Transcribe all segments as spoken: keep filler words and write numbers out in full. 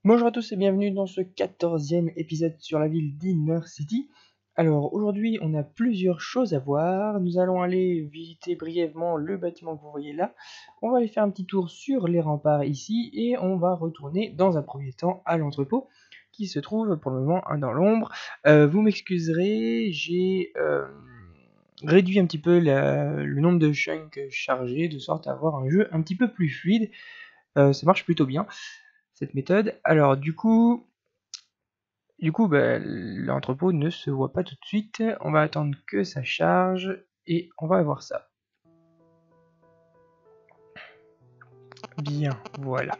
Bonjour à tous et bienvenue dans ce quatorzième épisode sur la ville d'Inner City. Alors aujourd'hui on a plusieurs choses à voir, nous allons aller visiter brièvement le bâtiment que vous voyez là, on va aller faire un petit tour sur les remparts ici et on va retourner dans un premier temps à l'entrepôt qui se trouve pour le moment dans l'ombre. Euh, vous m'excuserez, j'ai euh, réduit un petit peu la, le nombre de chunks chargés de sorte à avoir un jeu un petit peu plus fluide, euh, ça marche plutôt bien cette méthode. Alors du coup, du coup bah, l'entrepôt ne se voit pas tout de suite, on va attendre que ça charge et on va voir ça. Bien, voilà.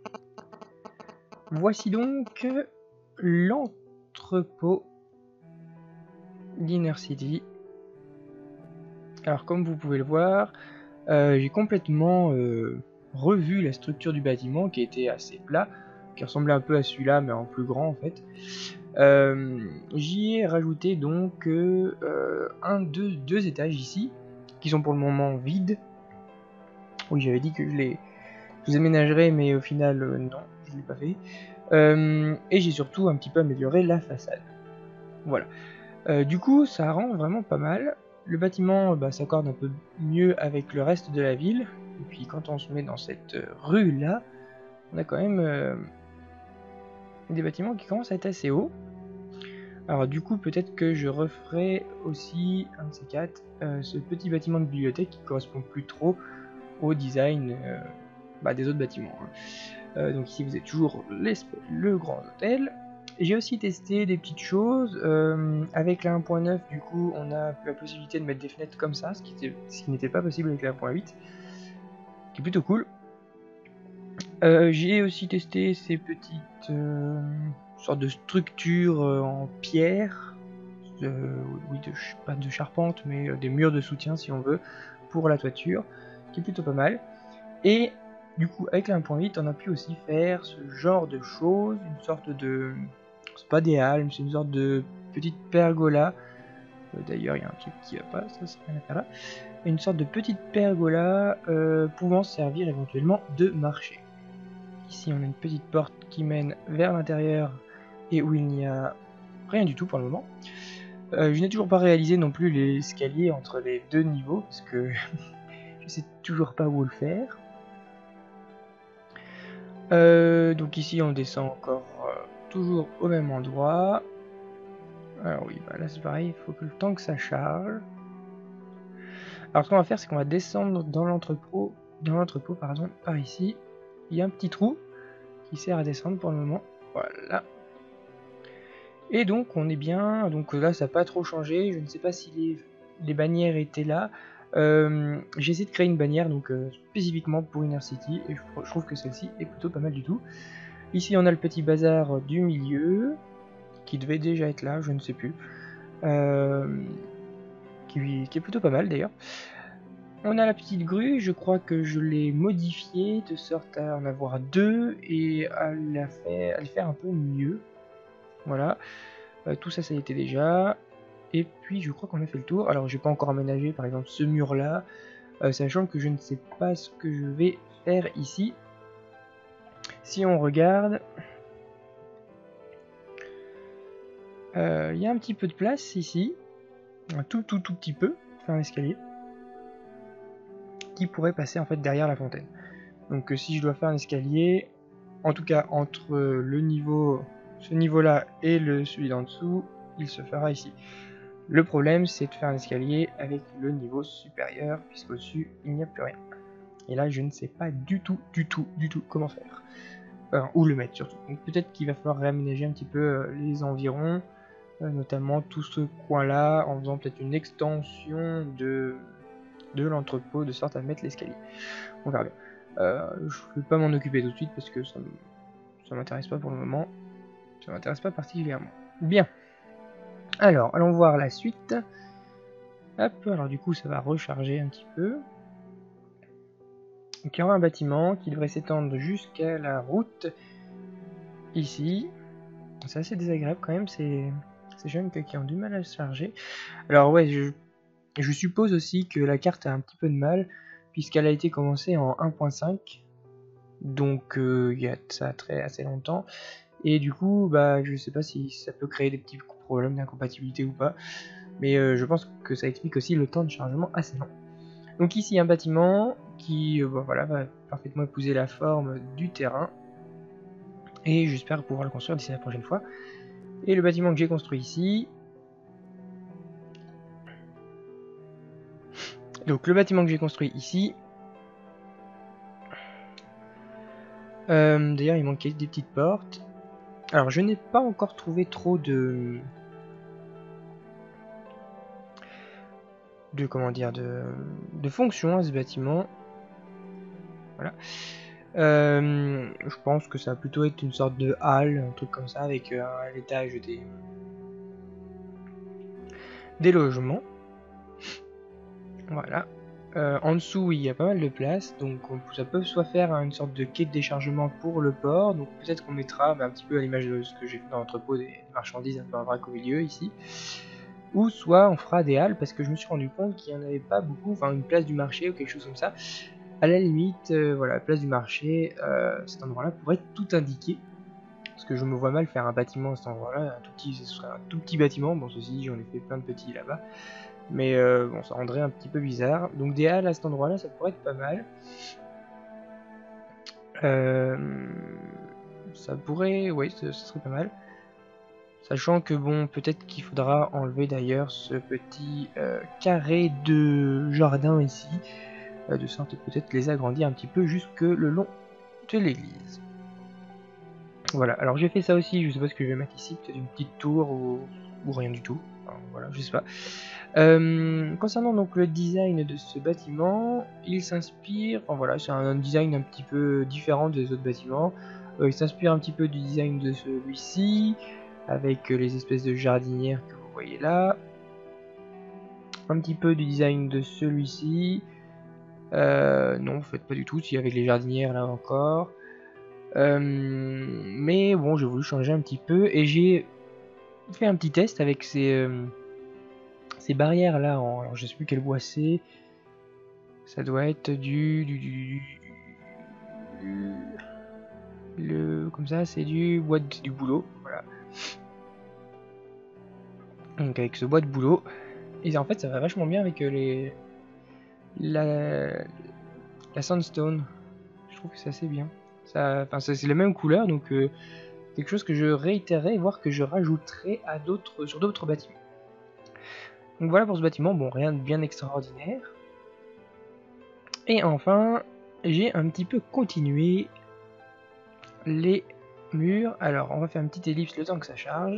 Voici donc l'entrepôt d'Inner City. Alors comme vous pouvez le voir, euh, j'ai complètement euh, revu la structure du bâtiment qui était assez plat, qui ressemblait un peu à celui-là mais en plus grand en fait. Euh, j'y ai rajouté donc euh, un, deux, deux étages ici, qui sont pour le moment vides. Oui, j'avais dit que je les, je les aménagerais, mais au final, euh, non, je ne l'ai pas fait. Euh, et j'ai surtout un petit peu amélioré la façade. Voilà. Euh, du coup, ça rend vraiment pas mal. Le bâtiment bah, s'accorde un peu mieux avec le reste de la ville. Et puis quand on se met dans cette rue-là, on a quand même euh, des bâtiments qui commencent à être assez hauts. Alors du coup, peut-être que je referai aussi un de ces quatre, euh, ce petit bâtiment de bibliothèque qui correspond plus trop au design euh, bah, des autres bâtiments. Hein. Euh, donc ici, vous êtes toujours le grand hôtel. J'ai aussi testé des petites choses. Euh, avec la un point neuf, du coup, on a la possibilité de mettre des fenêtres comme ça, ce qui, était, ce qui n'était pas possible avec la un point huit, qui est plutôt cool. Euh, j'ai aussi testé ces petites euh, sortes de structures euh, en pierre. Euh, oui, de, pas de charpente, mais euh, des murs de soutien si on veut, pour la toiture, qui est plutôt pas mal. Et du coup, avec la un point huit, on a pu aussi faire ce genre de choses, une sorte de... c'est pas des halles, c'est une sorte de petite pergola. Euh, D'ailleurs, il y a un truc qui va pas, ça c'est rien à faire là. Une sorte de petite pergola euh, pouvant servir éventuellement de marché. Ici, on a une petite porte qui mène vers l'intérieur et où il n'y a rien du tout pour le moment. Euh, je n'ai toujours pas réalisé non plus les escaliers entre les deux niveaux, parce que je sais toujours pas où le faire. Euh, donc ici on descend encore euh, toujours au même endroit. Alors oui, bah là c'est pareil, il faut que le temps que ça charge. Alors ce qu'on va faire, c'est qu'on va descendre dans l'entrepôt, dans l'entrepôt pardon, par ici. Il y a un petit trou qui sert à descendre pour le moment. Voilà. Et donc on est bien, donc là ça n'a pas trop changé, je ne sais pas si les, les bannières étaient là. Euh, j'ai essayé de créer une bannière donc euh, spécifiquement pour Inner City et je, je trouve que celle-ci est plutôt pas mal du tout. Ici on a le petit bazar du milieu qui devait déjà être là, je ne sais plus, euh, qui, qui est plutôt pas mal d'ailleurs. On a la petite grue, je crois que je l'ai modifiée de sorte à en avoir deux et à la faire, à le faire un peu mieux. Voilà. Euh, tout ça, ça y était déjà. Et puis, je crois qu'on a fait le tour. Alors, j'ai pas encore aménagé, par exemple, ce mur-là, euh, sachant que je ne sais pas ce que je vais faire ici. Si on regarde, il euh, y a un petit peu de place ici, un tout, tout, tout petit peu, faire un escalier, qui pourrait passer en fait derrière la fontaine. Donc, euh, si je dois faire un escalier, en tout cas entre le niveau, ce niveau-là et le celui d'en dessous, il se fera ici. Le problème, c'est de faire un escalier avec le niveau supérieur, puisqu'au-dessus, il n'y a plus rien. Et là, je ne sais pas du tout, du tout, du tout comment faire. Enfin, où le mettre, surtout. Donc peut-être qu'il va falloir réaménager un petit peu euh, les environs, euh, notamment tout ce coin-là, en faisant peut-être une extension de, de l'entrepôt, de sorte à mettre l'escalier. On verra bien. Euh, je ne vais pas m'en occuper tout de suite, parce que ça ne m'intéresse pas pour le moment. Ça ne m'intéresse pas particulièrement. Bien. Alors, allons voir la suite. Hop, alors du coup ça va recharger un petit peu. Donc il y aura un bâtiment qui devrait s'étendre jusqu'à la route ici. C'est assez désagréable quand même, ces, ces jeunes qui ont du mal à se charger. Alors ouais, je, je suppose aussi que la carte a un petit peu de mal, puisqu'elle a été commencée en un point cinq. Donc euh, il y a ça très assez longtemps. Et du coup, bah, je sais pas si ça peut créer des petits problèmes d'incompatibilité ou pas, mais euh, je pense que ça explique aussi le temps de chargement assez long. Donc ici, un bâtiment qui euh, bah, voilà, va parfaitement épouser la forme du terrain, et j'espère pouvoir le construire d'ici la prochaine fois. Et le bâtiment que j'ai construit ici, donc le bâtiment que j'ai construit ici, euh, d'ailleurs il manquait des petites portes. Alors je n'ai pas encore trouvé trop de... de comment dire, de, de fonctions à ce bâtiment. Voilà. Euh, je pense que ça va plutôt être une sorte de halle, un truc comme ça, avec euh, à l'étage des... des logements. Voilà. Euh, en dessous, il y a pas mal de place, donc on, ça peut soit faire une sorte de quai de déchargement pour le port, donc peut-être qu'on mettra bah, un petit peu à l'image de ce que j'ai fait dans l'entrepôt des marchandises, un peu en vrac au milieu ici, ou soit on fera des halles, parce que je me suis rendu compte qu'il n'y en avait pas beaucoup, enfin une place du marché ou quelque chose comme ça. À la limite, euh, voilà, place du marché, euh, cet endroit-là pourrait être tout indiqué, parce que je me vois mal faire un bâtiment à cet endroit-là, un tout petit, ce serait un tout petit bâtiment, bon ceci j'en ai fait plein de petits là-bas. Mais euh, bon, ça rendrait un petit peu bizarre. Donc des halles à cet endroit-là, ça pourrait être pas mal. Euh, ça pourrait, oui, ce, ce serait pas mal. Sachant que bon, peut-être qu'il faudra enlever d'ailleurs ce petit euh, carré de jardin ici, euh, de sorte peut-être les agrandir un petit peu jusque le long de l'église. Voilà, alors j'ai fait ça aussi, je sais pas ce que je vais mettre ici, peut-être une petite tour ou, ou rien du tout. Enfin, voilà, je sais pas. Euh, concernant donc le design de ce bâtiment, il s'inspire, enfin voilà, c'est un, un design un petit peu différent des autres bâtiments. Euh, il s'inspire un petit peu du design de celui-ci, avec euh, les espèces de jardinières que vous voyez là. Un petit peu du design de celui-ci. Euh, non, en fait pas du tout, si avec les jardinières là encore. Euh, mais bon, j'ai voulu changer un petit peu et j'ai fait un petit test avec ces... Euh, ces barrières là, en, alors je sais plus quel bois c'est, ça doit être du, du, du, du le, comme ça c'est du bois de, du bouleau, voilà. Donc avec ce bois de bouleau, et en fait ça va vachement bien avec les la, la sandstone, je trouve que c'est assez bien. Ça, enfin c'est la même couleur, donc euh, quelque chose que je réitérerai, voire que je rajouterai à d'autres sur d'autres bâtiments. Donc voilà pour ce bâtiment, bon rien de bien extraordinaire. Et enfin, j'ai un petit peu continué les murs. Alors, on va faire une petite ellipse le temps que ça charge.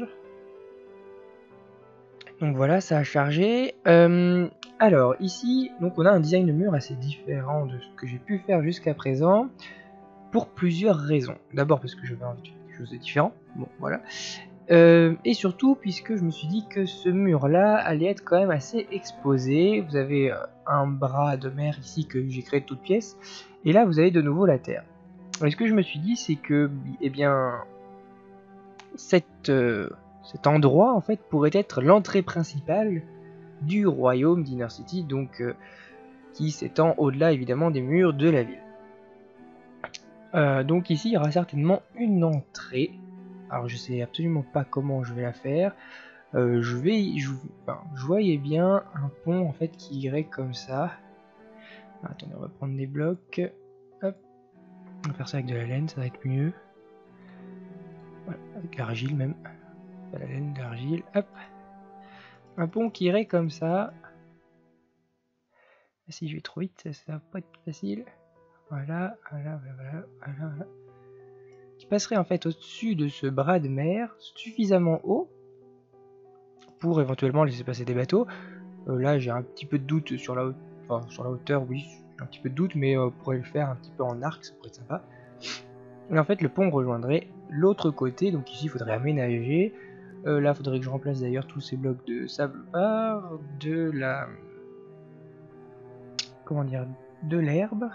Donc voilà, ça a chargé. Euh, alors, ici, donc on a un design de mur assez différent de ce que j'ai pu faire jusqu'à présent, pour plusieurs raisons. D'abord parce que j'avais envie de faire quelque chose de différent. Bon, voilà. Euh, et surtout puisque je me suis dit que ce mur-là allait être quand même assez exposé. Vous avez un bras de mer ici que j'ai créé de toutes pièces, et là vous avez de nouveau la terre. Et ce que je me suis dit, c'est que, eh bien, cette, euh, cet endroit en fait pourrait être l'entrée principale du royaume d'Inner City, donc euh, qui s'étend au-delà évidemment des murs de la ville. Euh, donc ici il y aura certainement une entrée. Alors je sais absolument pas comment je vais la faire. Euh, je vais, je, enfin, je voyais bien un pont en fait qui irait comme ça. Ah, attendez, on va prendre des blocs. Hop, on va faire ça avec de la laine, ça va être mieux. Voilà, avec de l'argile même. Pas la laine, de l'argile. Hop, un pont qui irait comme ça. Si je vais trop vite, ça va pas être facile. Voilà, voilà, voilà, voilà, voilà. Qui passerait en fait au-dessus de ce bras de mer, suffisamment haut pour éventuellement laisser passer des bateaux. Euh, là, j'ai un petit peu de doute sur la, enfin, sur la hauteur, oui, j'ai un petit peu de doute, mais euh, on pourrait le faire un petit peu en arc, ça pourrait être sympa. Et en fait, le pont rejoindrait l'autre côté, donc ici, il faudrait aménager. Euh, là, il faudrait que je remplace d'ailleurs tous ces blocs de sable par de la... comment dire, de l'herbe.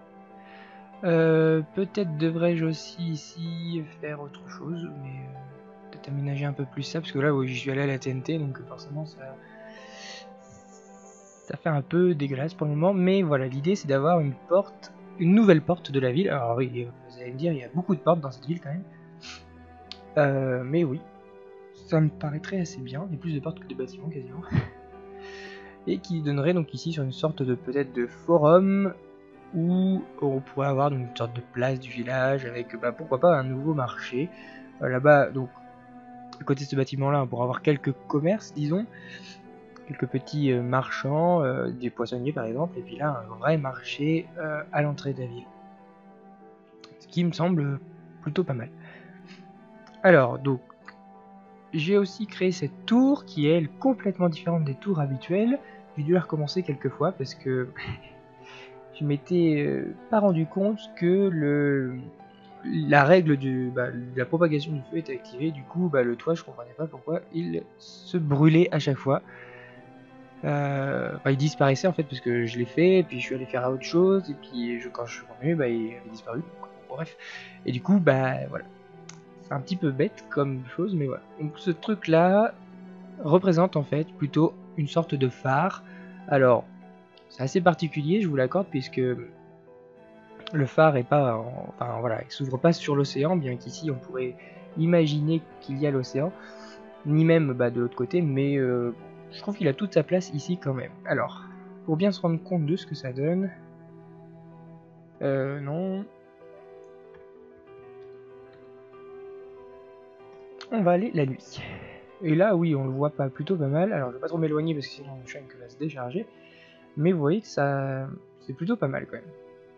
Euh, peut-être devrais-je aussi ici faire autre chose, mais euh, peut-être aménager un peu plus ça, parce que là, oui, je suis allé à la T N T, donc forcément, ça... ça fait un peu dégueulasse pour le moment, mais voilà, l'idée c'est d'avoir une porte, une nouvelle porte de la ville. Alors oui, vous allez me dire, il y a beaucoup de portes dans cette ville quand même. Euh, mais oui, ça me paraîtrait assez bien. Il y a plus de portes que de bâtiments quasiment. Et qui donnerait donc ici sur une sorte de peut-être de forum où on pourrait avoir donc une sorte de place du village avec bah, pourquoi pas un nouveau marché. Euh, Là-bas, donc à côté de ce bâtiment-là, on pourra avoir quelques commerces, disons, quelques petits euh, marchands, euh, des poissonniers par exemple, et puis là un vrai marché euh, à l'entrée de la ville. Ce qui me semble plutôt pas mal. Alors donc j'ai aussi créé cette tour qui est elle, complètement différente des tours habituelles. J'ai dû la recommencer quelques fois parce que je m'étais euh, pas rendu compte que le la règle du, bah, de la propagation du feu était activée. Du coup bah, le toit, je comprenais pas pourquoi il se brûlait à chaque fois. Euh, bah, il disparaissait en fait parce que je l'ai fait, et puis je suis allé faire autre chose, et puis je, quand je suis revenu, bah, il avait disparu. Bon, bref. Et du coup, bah voilà. C'est un petit peu bête comme chose, mais voilà. Donc ce truc là représente en fait plutôt une sorte de phare. Alors, c'est assez particulier, je vous l'accorde, puisque le phare est pas, en, enfin voilà, il s'ouvre pas sur l'océan, bien qu'ici on pourrait imaginer qu'il y a l'océan, ni même bah, de l'autre côté, mais euh, je trouve qu'il a toute sa place ici quand même. Alors, pour bien se rendre compte de ce que ça donne, euh, non, on va aller la nuit. Et là, oui, on le voit pas plutôt pas mal. Alors, je vais pas trop m'éloigner parce que sinon le chunk va se décharger. Mais vous voyez que ça, c'est plutôt pas mal quand même.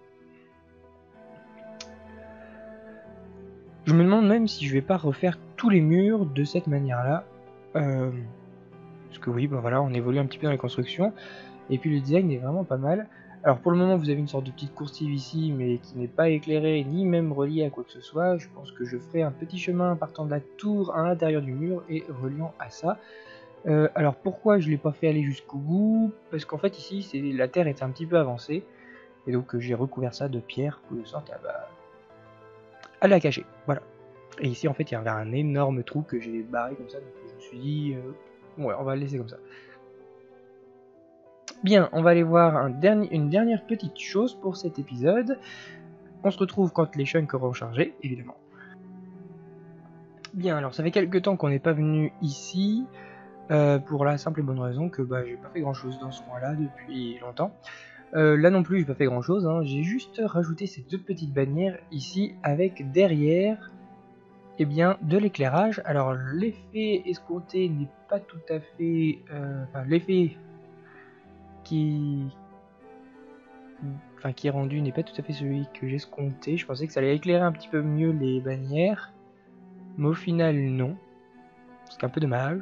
Je me demande même si je vais pas refaire tous les murs de cette manière-là. Euh, parce que oui, bah voilà, on évolue un petit peu dans les constructions. Et puis le design est vraiment pas mal. Alors pour le moment, vous avez une sorte de petite coursive ici, mais qui n'est pas éclairée ni même reliée à quoi que ce soit. Je pense que je ferai un petit chemin partant de la tour à l'intérieur du mur et reliant à ça. Euh, alors pourquoi je l'ai pas fait aller jusqu'au bout? Parce qu'en fait ici, c'est la terre était un petit peu avancée. Et donc euh, j'ai recouvert ça de pierre pour de sorte à, bah, à la cacher. Voilà. Et ici en fait il y avait un énorme trou que j'ai barré comme ça. Donc je me suis dit, euh, ouais, on va le laisser comme ça. Bien, on va aller voir un dernier, une dernière petite chose pour cet épisode. On se retrouve quand les chunks auront chargé, évidemment. Bien, alors ça fait quelques temps qu'on n'est pas venu ici, euh, pour la simple et bonne raison que bah, j'ai pas fait grand chose dans ce coin-là depuis longtemps. Euh, là non plus, j'ai pas fait grand chose, hein. J'ai juste rajouté ces deux petites bannières ici avec derrière eh bien, de l'éclairage. Alors l'effet escompté n'est pas tout à fait... Euh, enfin, l'effet qui... Enfin, qui est rendu n'est pas tout à fait celui que j'escomptais. Je pensais que ça allait éclairer un petit peu mieux les bannières. Mais au final, non. C'est un peu dommage.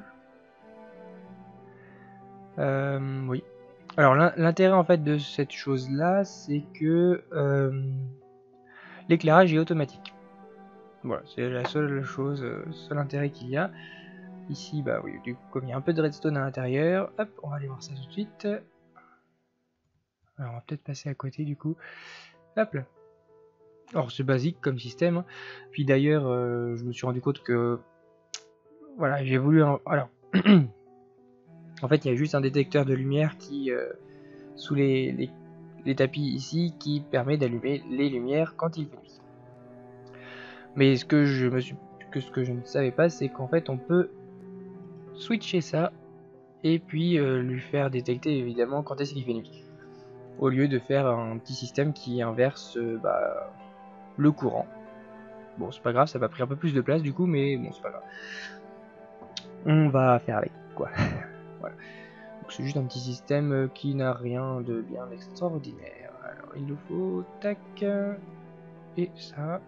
Euh, oui. Alors l'intérêt en fait de cette chose là, c'est que euh, l'éclairage est automatique. Voilà, c'est la seule chose, le seul intérêt qu'il y a. Ici, bah oui, du coup, comme il y a un peu de redstone à l'intérieur, hop, on va aller voir ça tout de suite. Alors on va peut-être passer à côté du coup. Hop là. Alors c'est basique comme système. Hein. Puis d'ailleurs, euh, je me suis rendu compte que voilà, j'ai voulu. En... Alors, en fait, il y a juste un détecteur de lumière qui euh, sous les, les, les tapis ici qui permet d'allumer les lumières quand il fait nuit. Mais ce que je me suis, que ce que je ne savais pas, c'est qu'en fait, on peut switcher ça et puis euh, lui faire détecter évidemment quand est-ce qu'il fait nuit. Au lieu de faire un petit système qui inverse euh, bah, le courant. Bon, c'est pas grave, ça va pris un peu plus de place du coup, mais bon, c'est pas grave. On va faire avec, quoi. Voilà. Donc c'est juste un petit système qui n'a rien de bien extraordinaire. Alors, il nous faut, tac, et ça.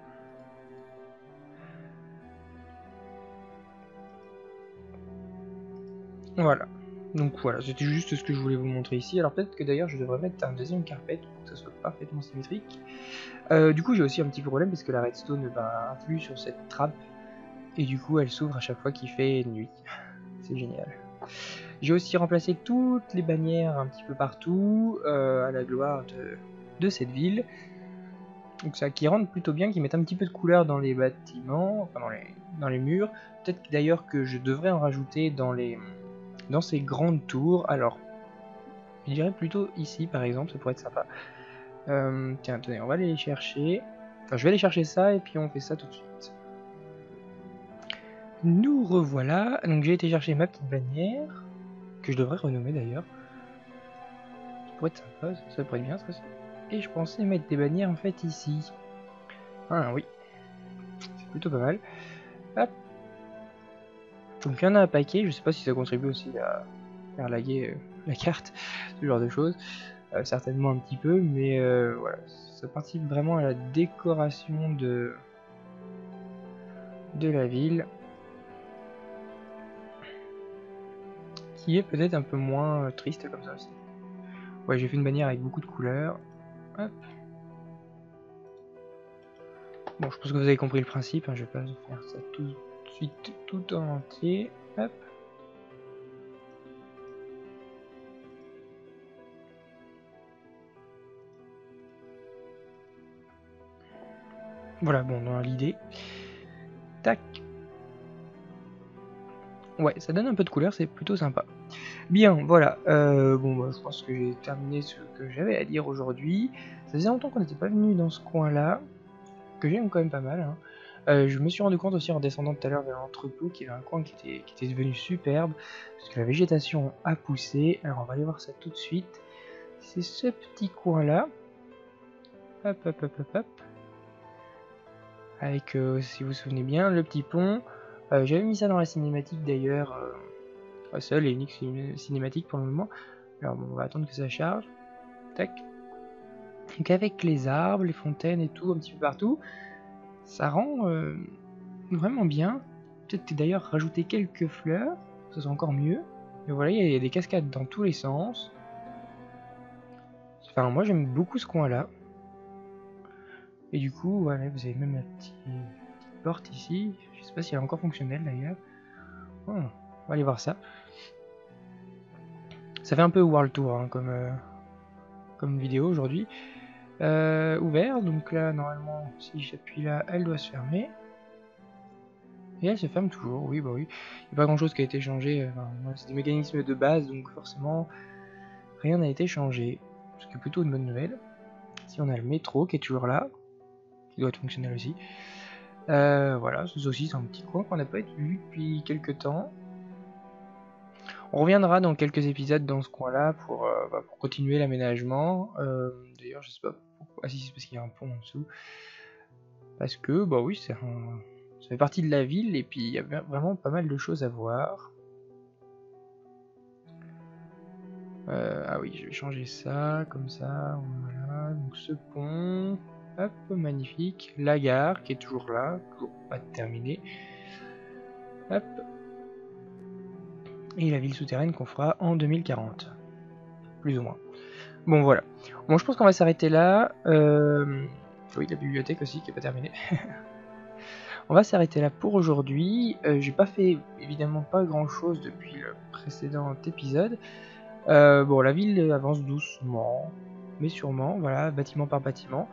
Voilà. Donc voilà, c'était juste ce que je voulais vous montrer ici. Alors peut-être que d'ailleurs je devrais mettre un deuxième carpet pour que ça soit parfaitement symétrique. Euh, du coup j'ai aussi un petit problème parce que la redstone bah, influe sur cette trappe et du coup elle s'ouvre à chaque fois qu'il fait nuit. C'est génial. J'ai aussi remplacé toutes les bannières un petit peu partout euh, à la gloire de, de cette ville. Donc ça qui rendent plutôt bien, qui mettent un petit peu de couleur dans les bâtiments, enfin dans les, dans les murs. Peut-être d'ailleurs que je devrais en rajouter dans les dans ces grandes tours. Alors, je dirais plutôt ici par exemple, ça pourrait être sympa. Euh, tiens, attendez, on va aller les chercher. Enfin, je vais aller chercher ça et puis on fait ça tout de suite. Nous revoilà. Donc j'ai été chercher ma petite bannière, que je devrais renommer d'ailleurs. Ça pourrait être sympa, ça pourrait être bien ça aussi. Et je pensais mettre des bannières en fait ici. Ah oui, c'est plutôt pas mal. Hop. Donc il y en a un paquet, je sais pas si ça contribue aussi à faire laguer euh, la carte, ce genre de choses. Euh, certainement un petit peu, mais euh, voilà, ça participe vraiment à la décoration de, de la ville. Qui est peut-être un peu moins euh, triste comme ça aussi. Ouais, j'ai fait une bannière avec beaucoup de couleurs. Hop. Bon, je pense que vous avez compris le principe, hein, je vais pas faire ça tout de suite, tout en entier. Hop. Voilà, bon, dans l'idée. Tac. Ouais, ça donne un peu de couleur, c'est plutôt sympa. Bien, voilà. Euh, bon, bah, je pense que j'ai terminé ce que j'avais à dire aujourd'hui. Ça faisait longtemps qu'on n'était pas venu dans ce coin-là, que j'aime quand même pas mal. Hein. Euh, je me suis rendu compte aussi en descendant tout à l'heure vers l'entrepôt qu'il y avait un coin qui était, qui était devenu superbe, parce que la végétation a poussé. Alors on va aller voir ça tout de suite. C'est ce petit coin-là. Hop, hop, hop, hop, hop. Avec, euh, si vous vous souvenez bien, le petit pont. Euh, J'avais mis ça dans la cinématique d'ailleurs. Euh, seule et unique cinématique pour le moment. Alors bon, on va attendre que ça charge. Tac. Donc avec les arbres, les fontaines et tout, un petit peu partout, ça rend euh, vraiment bien. Peut-être d'ailleurs rajouter quelques fleurs, ça sera encore mieux. Et voilà, il y a des cascades dans tous les sens. Enfin, moi j'aime beaucoup ce coin-là. Et du coup, voilà, vous avez même la petite, petite porte ici. Je sais pas si elle est encore fonctionnelle d'ailleurs. Oh, on va aller voir ça. Ça fait un peu World Tour hein, comme, euh, comme vidéo aujourd'hui. Euh, ouvert, donc là normalement si j'appuie là, elle doit se fermer. Et elle se ferme toujours, oui bah oui. Il n'y a pas grand chose qui a été changé. Enfin, c'est des mécanismes de base, donc forcément rien n'a été changé. Ce qui est plutôt une bonne nouvelle. Si on a le métro qui est toujours là, qui doit être fonctionnel aussi. Euh, voilà, ce aussi c'est un petit coin qu'on n'a pas vu depuis quelques temps. On reviendra dans quelques épisodes dans ce coin-là pour, euh, bah, pour continuer l'aménagement. Euh, D'ailleurs, je sais pas pourquoi. Ah si, c'est parce qu'il y a un pont en dessous. Parce que, bah oui, c'est un... ça fait partie de la ville et puis il y a vraiment pas mal de choses à voir. Euh, ah oui, je vais changer ça, comme ça, voilà. Donc ce pont, hop, magnifique. La gare qui est toujours là, toujours pas terminée. Hop. Et la ville souterraine qu'on fera en deux mille quarante. Plus ou moins. Bon, voilà. Bon, je pense qu'on va s'arrêter là. Euh... Oui, la bibliothèque aussi qui est pas terminée. On va s'arrêter là pour aujourd'hui. Euh, J'ai pas fait évidemment pas grand chose depuis le précédent épisode. Euh, bon, la ville avance doucement, mais sûrement, voilà, bâtiment par bâtiment.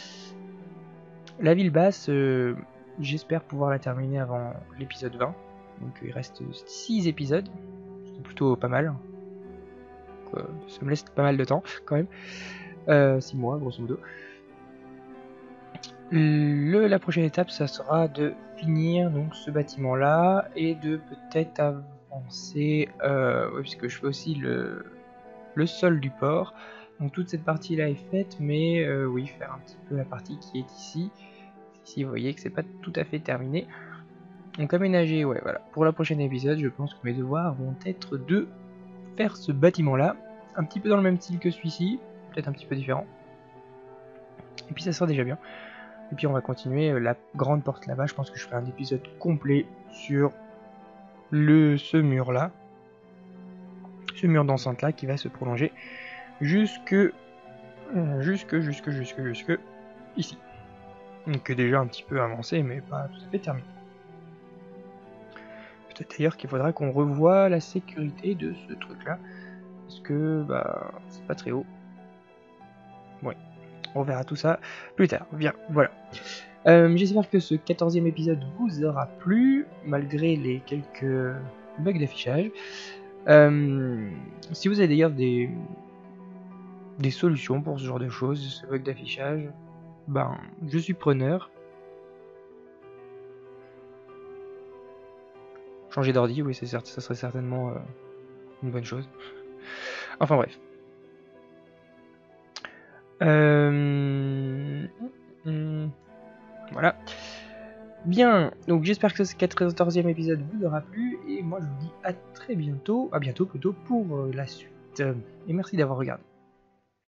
La ville basse, euh, j'espère pouvoir la terminer avant l'épisode vingt. Donc il reste six épisodes, c'est plutôt pas mal. Donc, euh, ça me laisse pas mal de temps quand même. Euh, six mois grosso modo. Le, la prochaine étape, ça sera de finir donc ce bâtiment-là et de peut-être avancer, euh, ouais, puisque je fais aussi le, le sol du port. Donc toute cette partie-là est faite, mais euh, oui, faire un petit peu la partie qui est ici. Ici, vous voyez que c'est pas tout à fait terminé. Donc aménager, ouais, voilà. Pour la prochaine épisode, je pense que mes devoirs vont être de faire ce bâtiment-là, un petit peu dans le même style que celui-ci, peut-être un petit peu différent. Et puis ça sera déjà bien. Et puis on va continuer la grande porte là-bas. Je pense que je ferai un épisode complet sur le ce mur là, ce mur d'enceinte là qui va se prolonger jusque jusque jusque jusque jusque ici. Donc déjà un petit peu avancé, mais pas tout à fait terminé. Peut-être d'ailleurs qu'il faudra qu'on revoie la sécurité de ce truc là, parce que bah c'est pas très haut. Ouais, on verra tout ça plus tard. Bien, voilà. Euh, J'espère que ce quatorzième épisode vous aura plu, malgré les quelques bugs d'affichage. Euh, si vous avez d'ailleurs des, des solutions pour ce genre de choses, ce bug d'affichage, ben je suis preneur. changer d'ordi, oui, c'est certes, ça serait certainement euh, une bonne chose. Enfin bref. Euh... Voilà. Bien, donc j'espère que ce quatorzième épisode vous aura plu, et moi je vous dis à très bientôt, à bientôt plutôt pour la suite. Et merci d'avoir regardé.